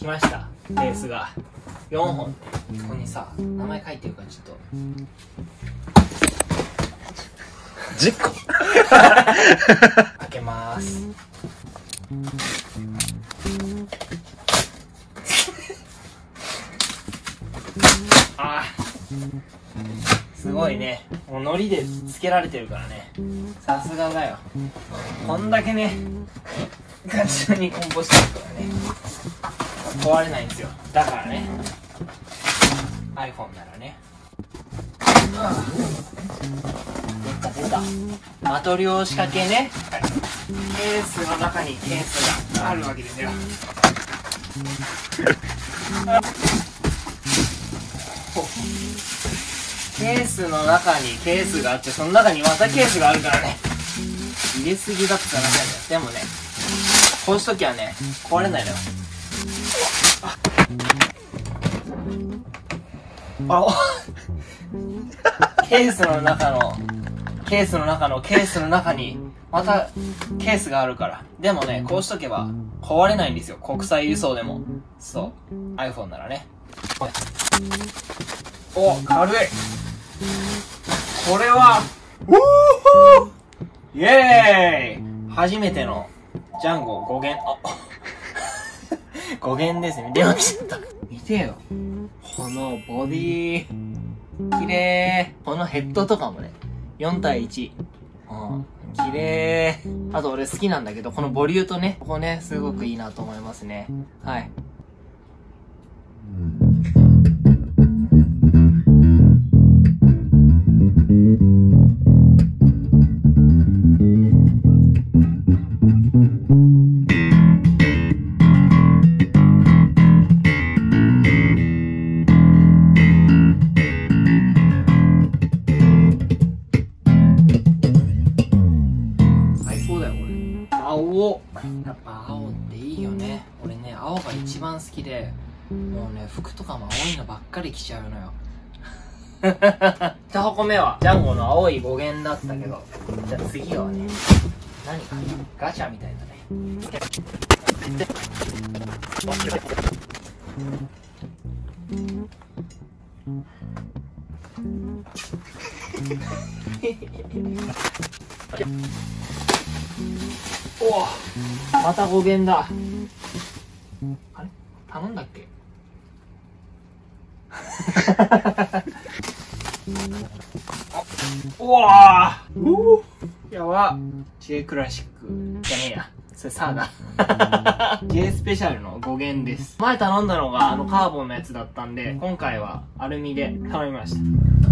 ました。ケースが4本。ここにさ、名前書いてるからちょっと。 10個開けまーす。あー、すごいね。もう海苔でつけられてるからね。さすがだよ。こんだけね、ガチに梱包してるからね、壊れないんですよ。だからね、 iPhone ならね。出た。マトリョーシカ系ね。ケースの中にケースがあるわけですよ。ケースの中にケースがあって、その中にまたケースがあるからね、入れすぎだって話なんだよ。でもね、こうしときはね、壊れないのよ。ケースの中のケースの中にまたケースがあるから。でもね、こうしとけば壊れないんですよ、国際輸送でも。そう、 iPhone ならね。お、軽い。これはイエーイ、初めてのジャンゴ5弦。5弦ですね。電話来ちゃった。見てよ、このボディー、綺麗。このヘッドとかもね、4対1。綺麗。あと俺好きなんだけど、このボリューとね、ここね、すごくいいなと思いますね。はい。青、やっぱ青っていいよね。俺ね、青が一番好きで、もうね、服とかも青いのばっかり着ちゃうのよ。1箱目はジャンゴの青い5弦だったけど、じゃあ次はね、何かな、ガチャみたいだね。おお、また5弦だ。あれ頼んだっけ？うわー、やば。 J クラシックじゃねえや、それサーだ。J スペシャルの5弦です。前頼んだのがカーボンのやつだったんで、今回はアルミで頼みました。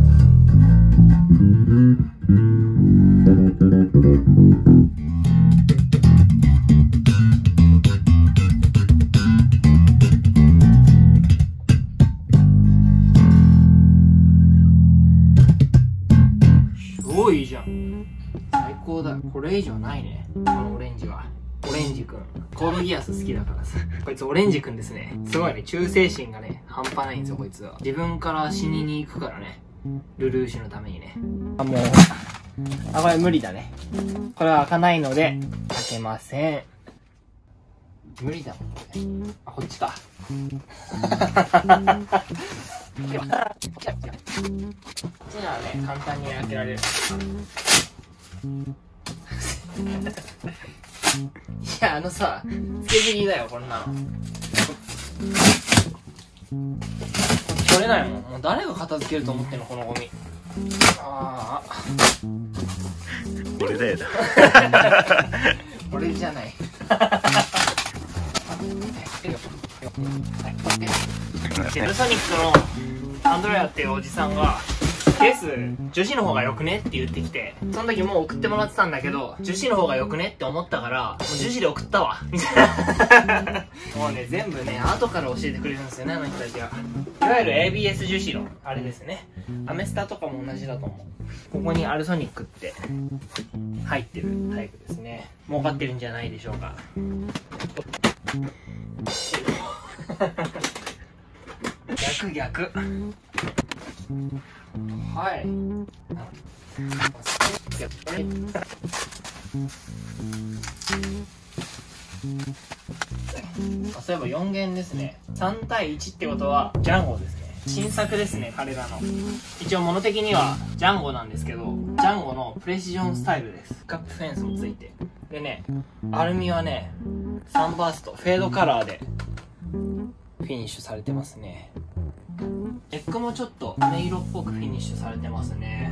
すごいいいじゃん。最高だ。これ以上ないね、このオレンジは。オレンジくん、コードギアス好きだからさ。こいつオレンジくんですね。すごいね、忠誠心がね、半端ないんですよ、こいつは。自分から死にに行くからね、ルルーシュのためにね。もう、これ無理だね。これは開かないので、開けません。無理だもん、これ。こっちか。こっちならね、簡単に開けられる。いや、さ、つけすぎだよ、こんなの。取れないもん。もう誰が片付けると思ってんの、このゴミ。ああ。 俺だよな。 俺じゃない。セルソニックのアンドレアっていうおじさんが、ケース樹脂の方がよくねって言ってきて、その時もう送ってもらってたんだけど、樹脂の方がよくねって思ったから、もう樹脂で送ったわみたいな。もうね、全部ね、後から教えてくれるんですよね、あの人たちが。いわゆる ABS 樹脂のあれですね。アメスタとかも同じだと思う。ここにアルソニックって入ってるタイプですね。儲かってるんじゃないでしょうか。逆。はい。 そういえば4弦ですね。3対1ってことはジャンゴですね。新作ですね、彼らの。一応物的にはジャンゴなんですけど、ジャンゴのプレシジョンスタイルです。カップフェンスもついて。でね、アルミはね、サンバースト、フェードカラーでフィニッシュされてますね。ネックもちょっと飴色っぽくフィニッシュされてますね。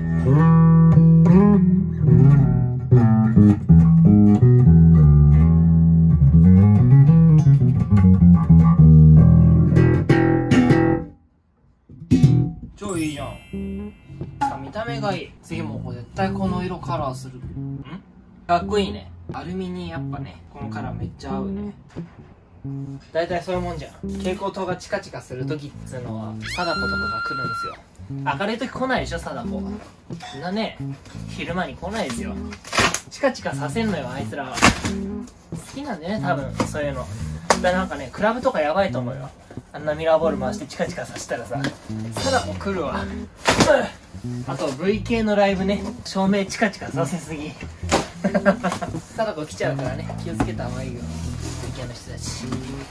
超いいじゃん。見た目がいい。次もう絶対この色カラーする。かっこいいね。アルミにやっぱね、このカラーめっちゃ合うね。大体そういうもんじゃん。蛍光灯がチカチカする時っつうのは貞子とかが来るんですよ。明るい時来ないでしょ、貞子。そんなね、昼間に来ないですよ。チカチカさせんのよ、あいつらは。好きなんだよね、多分そういうの。だからなんかね、クラブとかやばいと思うよ。あんなミラーボール回してチカチカさせたらさ、貞子来るわ。あと V 系のライブね、照明チカチカさせすぎ。貞子来ちゃうからね、気をつけた方がいいよ。V 系の人たち。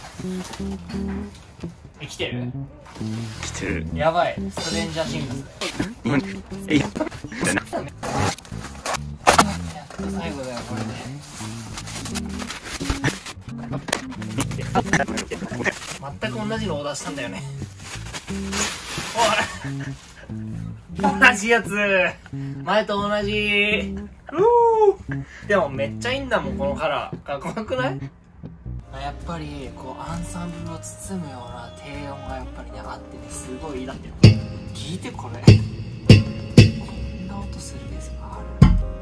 来てる？ 来てる。 やばい、ストレンジャーシングスだよ。 えい。 やっと最後だよ、これで。全く同じのオーダーしたんだよね。おい、同じやつ、前と同じ。でもめっちゃいいんだもん、このカラー。かっこよくない？やっぱりこうアンサンブルを包むような低音がやっぱりねあってね、すごいいい。だって聞いて、これこんな音するベースがある。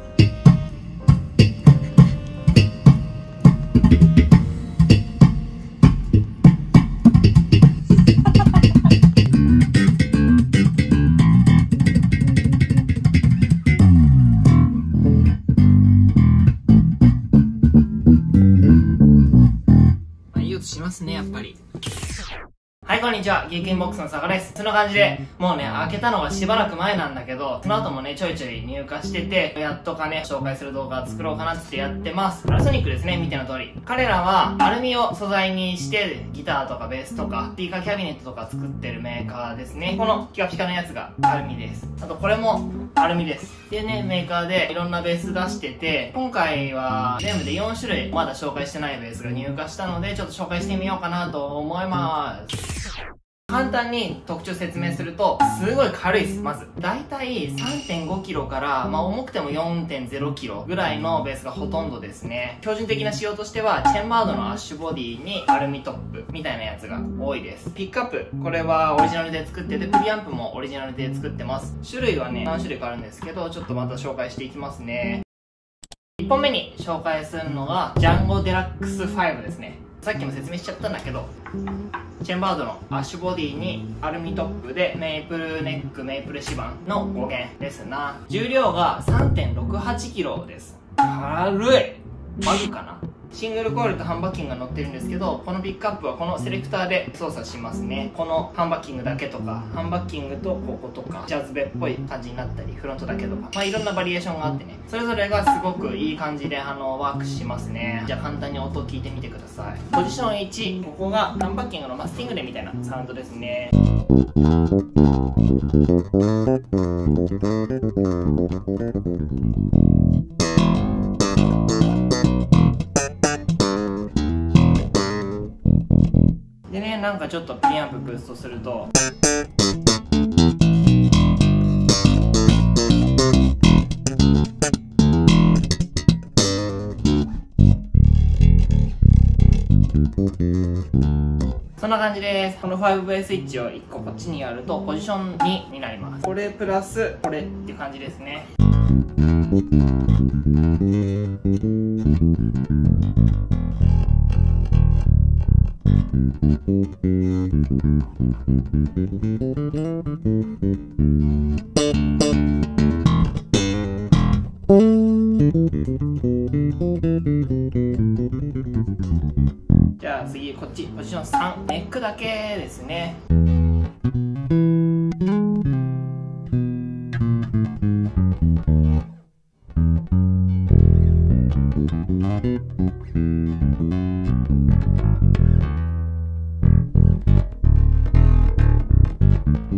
しますね、やっぱり。はい、こんにちは。ギークインボックスの坂です。そんな感じで、もうね、開けたのはしばらく前なんだけど、その後もね、ちょいちょい入荷してて、やっとかね、紹介する動画作ろうかなってやってます。パナソニックですね、見ての通り。彼らは、アルミを素材にして、ギターとかベースとか、スピーカーキャビネットとか作ってるメーカーですね。このピカピカのやつがアルミです。あと、これもアルミです。っていうね、メーカーでいろんなベース出してて、今回は全部で4種類まだ紹介してないベースが入荷したので、ちょっと紹介してみようかなと思います。簡単に特徴説明すると、すごい軽いです。まずだいたい 3.5kg から、重くても 4.0kg ぐらいのベースがほとんどですね。標準的な仕様としてはチェンバードのアッシュボディにアルミトップみたいなやつが多いです。ピックアップ、これはオリジナルで作ってて、プリアンプもオリジナルで作ってます。種類はね何種類かあるんですけど、ちょっとまた紹介していきますね。1本目に紹介するのがジャンゴデラックス5ですね。さっきも説明しちゃったんだけど、チェンバードのアッシュボディにアルミトップでメイプルネック、メイプル指板の5弦ですな。重量が 3.68kg です。軽い。マグかな。シングルコイルとハンバッキングが乗ってるんですけど、このピックアップはこのセレクターで操作しますね。このハンバッキングだけとか、ハンバッキングとこことか、ジャズベっぽい感じになったり、フロントだけとか、いろんなバリエーションがあってね、それぞれがすごくいい感じでワークしますね。じゃあ簡単に音を聞いてみてください。ポジション1、ここがハンバッキングのスティングレみたいなサウンドですね。でね、なんかちょっとプリアンプブーストすると、そんな感じです。この5ベーススイッチを1個こっちにやるとポジション2になります。これプラスこれっていう感じですね。じゃあ次こっちポジション3、ネックだけですね。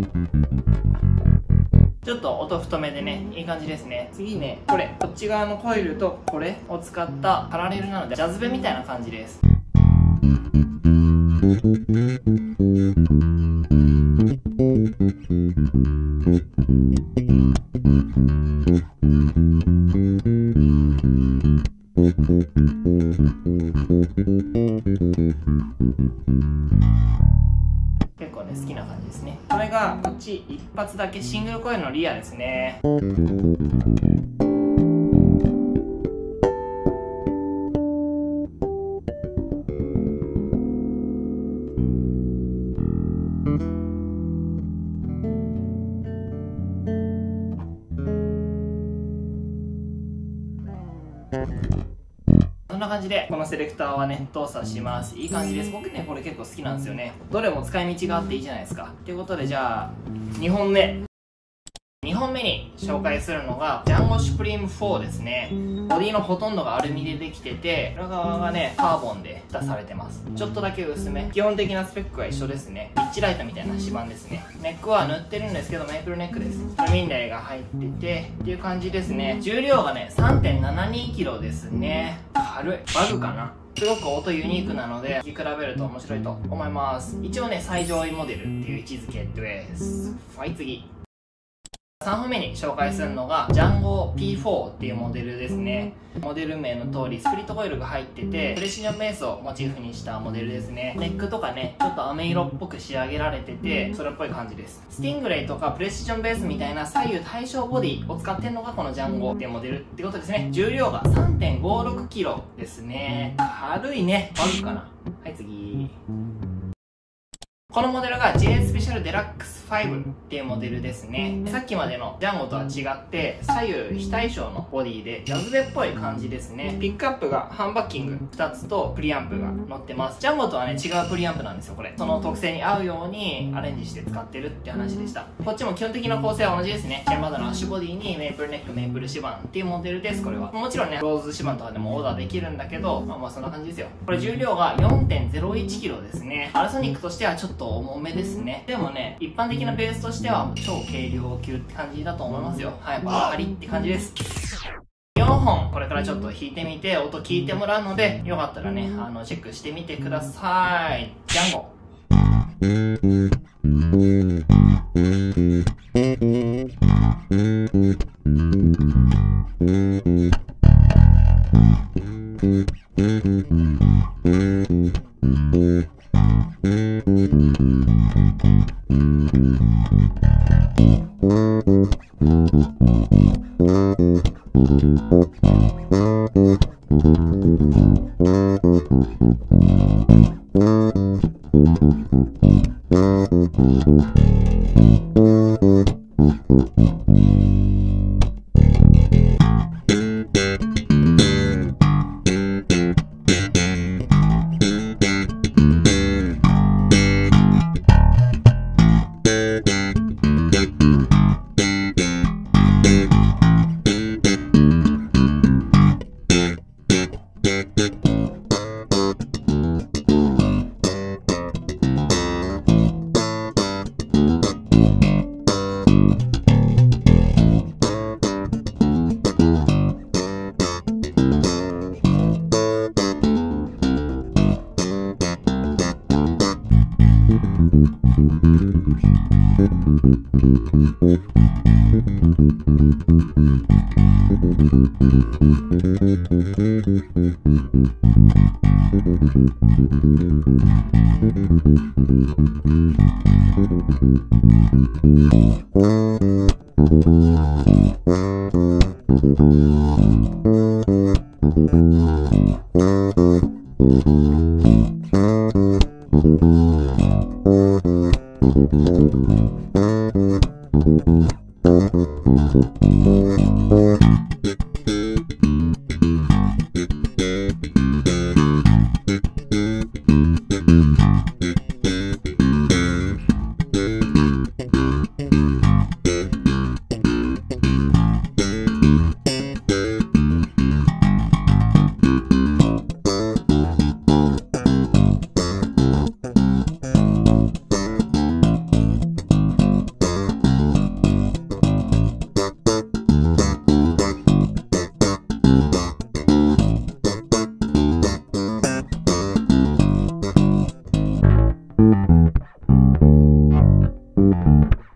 ちょっと音太めでね、いい感じですね。次ね、こっち側のコイルとこれを使ったパラレルなので、ジャズベみたいな感じです。結構ね、好きな感じですね。これがこっち一発だけシングルコイルのリアですね。そんな感じでこのセレクターはね動作します。いい感じです。僕ねこれ結構好きなんですよね。どれも使い道があっていいじゃないですか。ということでじゃあ2本目に紹介するのがジャンゴシュプリーム4ですね。ボディのほとんどがアルミでできてて、裏側がねカーボンで出されてます。ちょっとだけ薄め。基本的なスペックは一緒ですね。ピッチライトみたいな指板ですね。ネックは塗ってるんですけどメープルネックです。アルミ台が入っててっていう感じですね。重量がね 3.72kg ですね。軽い。バグかな。すごく音ユニークなので聴き比べると面白いと思います。一応ね最上位モデルっていう位置づけです。はい、次3本目に紹介するのがジャンゴ P4 っていうモデルですね。モデル名の通りスプリットコイルが入ってて、プレシジョンベースをモチーフにしたモデルですね。ネックとかねちょっと飴色っぽく仕上げられててそれっぽい感じです。スティングレイとかプレシジョンベースみたいな左右対称ボディを使ってるのがこのジャンゴっていうモデルってことですね。重量が 3.56kg ですね。軽いね。バグかな。はい、次このモデルが J スペシャルデラックス5っていうモデルですね。さっきまでのジャンゴとは違って左右非対称のボディでジャズベっぽい感じですね。ピックアップがハンバッキング2つとプリアンプが乗ってます。ジャンゴとはね違うプリアンプなんですよこれ。その特性に合うようにアレンジして使ってるって話でした。こっちも基本的な構成は同じですね。チェーンバードのアッシュボディにメープルネックメープル指板っていうモデルです。これはもちろんねローズ指板とかでもオーダーできるんだけどまあそんな感じですよ。これ重量が 4.01kg ですね。アラソニックとしてはちょっと重めですね。でもね一般的なベースとしては超軽量級って感じだと思いますよ。はい、バカリって感じです。4本これからちょっと弾いてみて音聞いてもらうのでよかったらねチェックしてみてください。ジャンゴ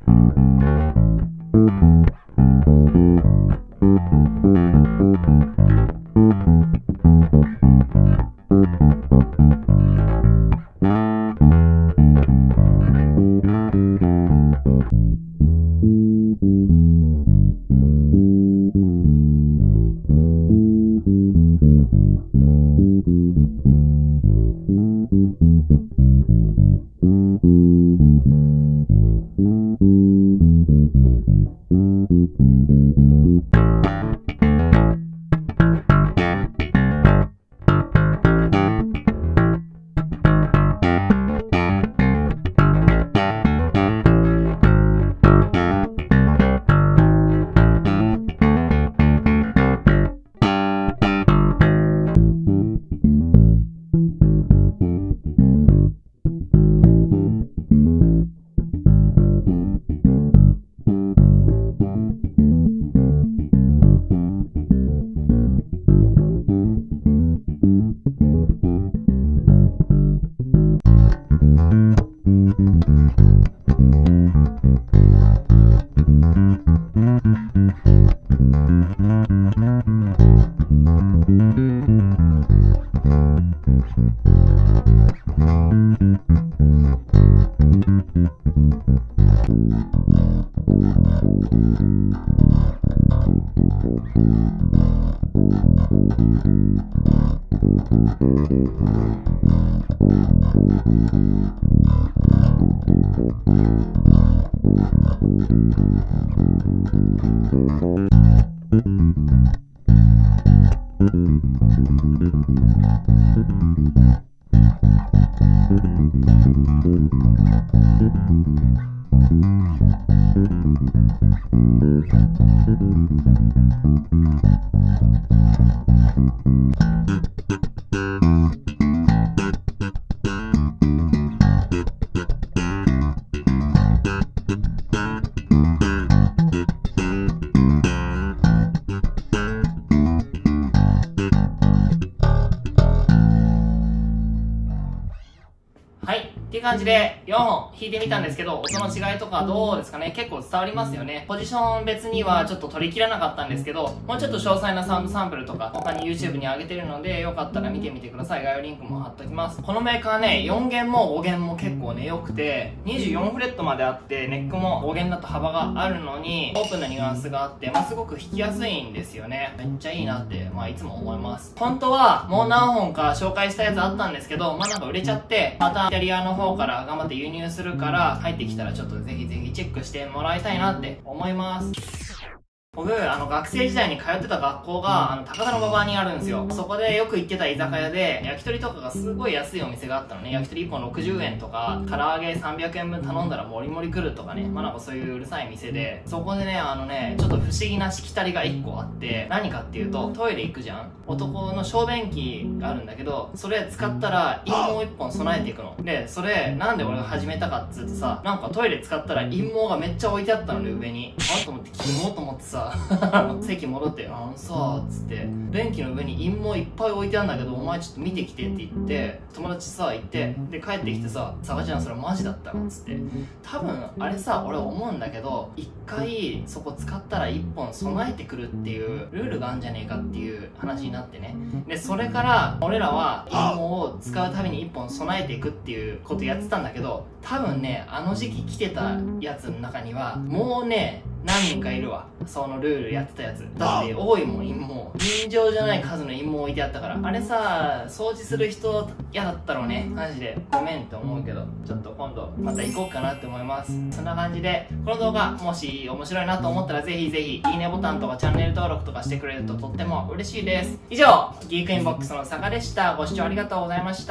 っていう感じで4本弾いてみたんですけど、音の違いとかどうですかね、結構伝わりますよね。ポジション別にはちょっと取り切らなかったんですけど、もうちょっと詳細なサウンドサンプルとか他に YouTube に上げてるので、よかったら見てみてください。概要リンクも貼っときます。このメーカーね、4弦も5弦も結構ね良くて、24フレットまであって、ネックも5弦だと幅があるのにオープンなニュアンスがあって、すごく弾きやすいんですよね。めっちゃいいなって、いつも思います。本当はもう何本か紹介したやつあったんですけど、なんか売れちゃって、またイタリアの方から頑張って輸入するから、入ってきたらちょっとぜひぜひチェックしてもらいたいなって思います。僕、学生時代に通ってた学校が、高田馬場にあるんですよ。そこでよく行ってた居酒屋で、焼き鳥とかがすごい安いお店があったのね。焼き鳥1本60円とか、唐揚げ300円分頼んだらもりもり来るとかね。なんかそういううるさい店で、そこでね、ちょっと不思議なしきたりが1個あって、何かっていうと、トイレ行くじゃん。男の小便器があるんだけど、それ使ったら陰毛1本備えていくの。で、それ、なんで俺が始めたかっつうとさ、なんかトイレ使ったら陰毛がめっちゃ置いてあったのね、上に。と思って、キモと思ってさ、席戻って、さつって、便器の上に陰毛いっぱい置いてあるんだけど、お前ちょっと見てきてって言って、友達さ、行って、で、帰ってきてさ、さがちゃんそれマジだったのつって。多分、あれさ、俺思うんだけど、一回そこ使ったら一本備えてくるっていうルールがあるんじゃねえかっていう話になってね。で、それから、俺らは陰毛を使うたびに一本備えていくっていうことやってたんだけど、多分ね、あの時期来てたやつの中には、もうね、何人かいるわ。そのルールやってたやつ。だって多いもん、陰毛。尋常じゃない数の陰毛置いてあったから。あれさ、掃除する人嫌だったろうね。マジで。ごめんって思うけど、ちょっと今度また行こうかなって思います。そんな感じで、この動画もし面白いなと思ったらぜひぜひ、いいねボタンとかチャンネル登録とかしてくれるととっても嬉しいです。以上、ギークインボックスの坂でした。ご視聴ありがとうございました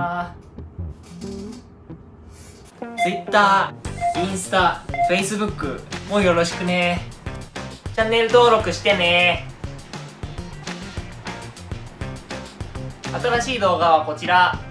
。Twitter、インスタ、Facebook もよろしくね。チャンネル登録してね。新しい動画はこちら。